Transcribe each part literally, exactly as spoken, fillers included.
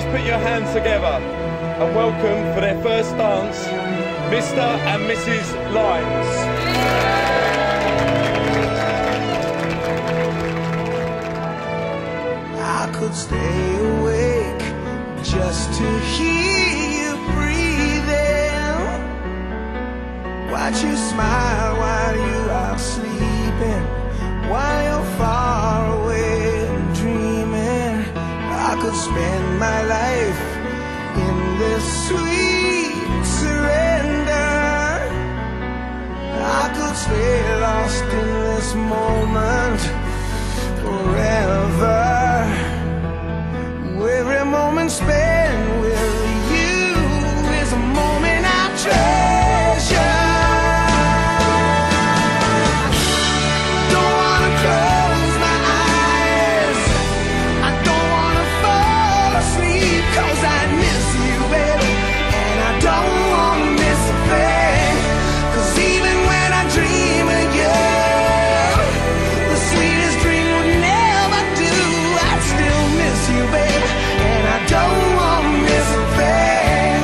put your hands together and welcome for their first dance, Mister and Missus Lyons. I could stay awake just to hear you breathing, watch you smile while you are sleeping, while you're far away and dreaming. I could spend my life in this sweet surrender. I could stay lost in this moment forever. Every moment spent with you is a moment I treasure. Don't wanna close my eyes, I don't wanna fall asleep, 'cause I miss you, baby, and I don't wanna miss a thing. 'Cause even when I dream of you, the sweetest dream would never do. I'd still miss you, baby, and I don't want to miss a thing.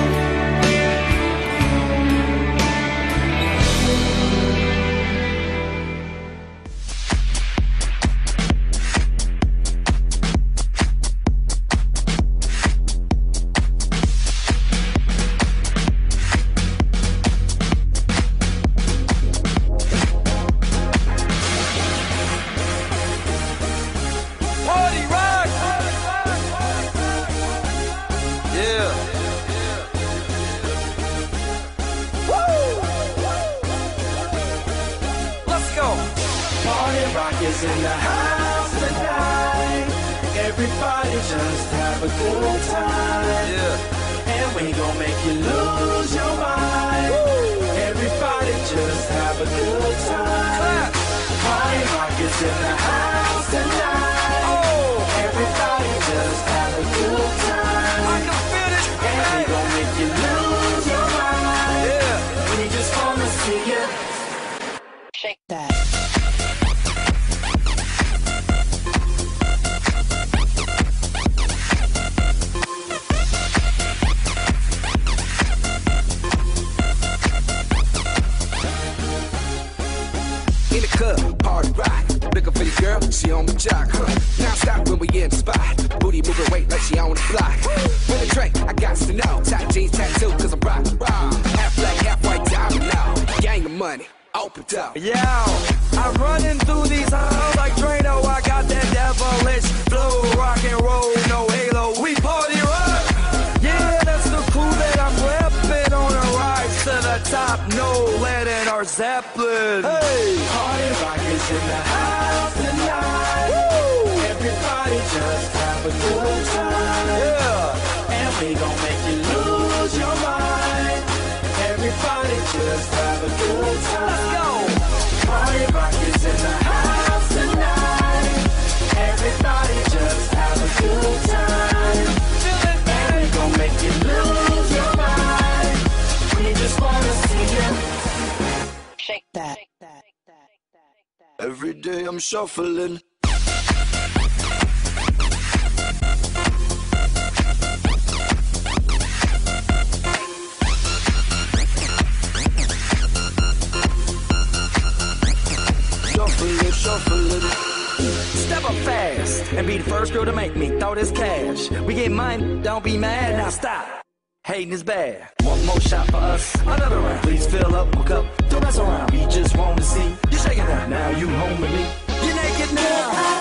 Party rock! Yeah. Woo! Let's go. Party rock is in the house tonight. Everybody just have a good time. Yeah. And we gon' make you lose your mind. Everybody just have a good time. Clap. Party rock is in the house tonight. Oh. Everybody just have a good time. I can feel it. And we gon' make you lose your mind. Yeah. We just wanna see you Shake that. In the club, party rock. Looking for the girl, she on the jock. Huh. Now stop when we in the spot. Booty moving weight like she on the block. With a drink, I got to know. Tight jeans, tattoo, cause I'm rock, rock. Half black, half white, diamond now. Gang of money, open up. Yeah, I'm running through these halls like Drano. I got that devilish flow, rock and roll, no halo. We party rock. Yeah, that's the crew that I'm repping on a rise to the top. No lead in our Zeppelin. Hey, Party rock is in the house tonight. woo! Everybody just have a good time. Yeah, And we gon' make you lose your mind. Everybody just have a good time. let's go. Party rock is in the house tonight. Everybody just have a good time. Feel it, And we gon' make you lose your mind. We just wanna see you. Shake that. Every day I'm shuffling. Shuffling, shuffling. Step up fast and be the first girl to make me throw this cash. We get mine, don't be mad, now stop. Hating is bad. One more shot for us, another round. Please fill up my cup, don't mess around. We just want to see you shaking now. Now you home with me. You're naked now.